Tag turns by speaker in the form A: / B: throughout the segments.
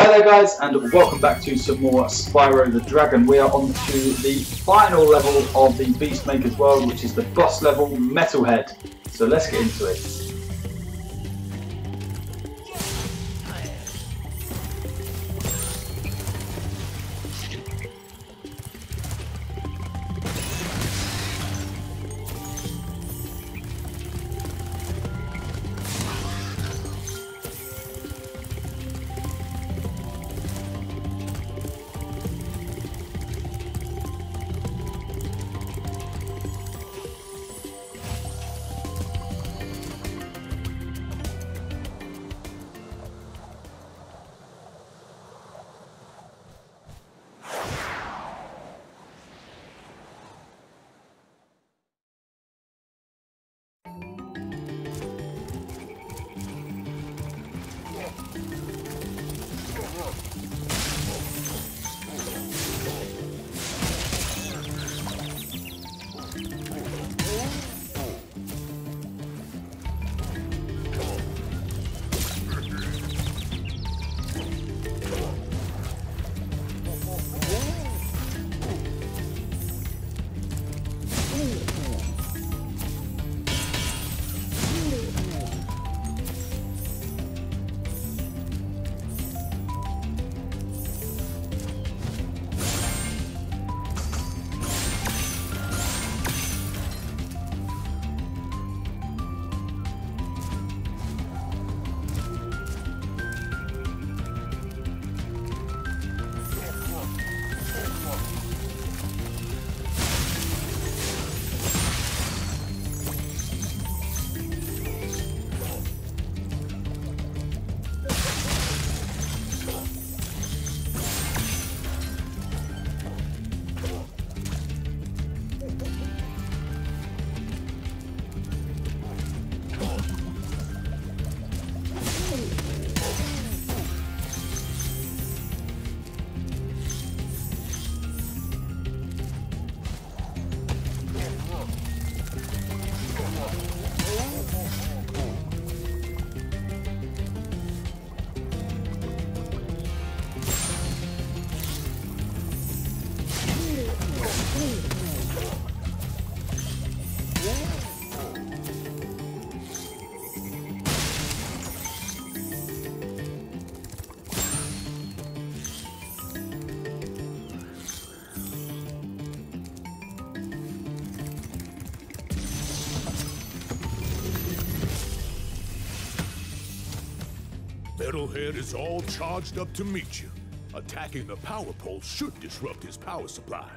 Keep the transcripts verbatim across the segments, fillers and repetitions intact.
A: Hi there guys, and welcome back to some more Spyro the Dragon. We are on to the final level of the Beastmaker's world, which is the boss level, Metalhead. So let's get into it.
B: Metalhead is all charged up to meet you. Attacking the power pole should disrupt his power supply.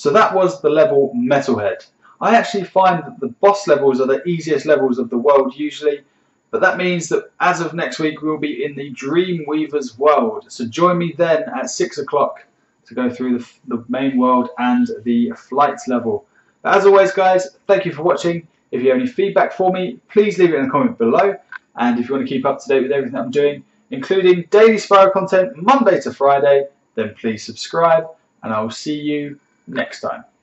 A: So that was the level Metalhead. I actually find that the boss levels are the easiest levels of the world usually, but that means that as of next week we'll be in the Dreamweaver's world. So join me then at six o'clock to go through the, the main world and the flight level. But as always guys, thank you for watching. If you have any feedback for me, please leave it in the comment below. And if you want to keep up to date with everything that I'm doing, including daily Spyro content Monday to Friday, then please subscribe and I will see you next time.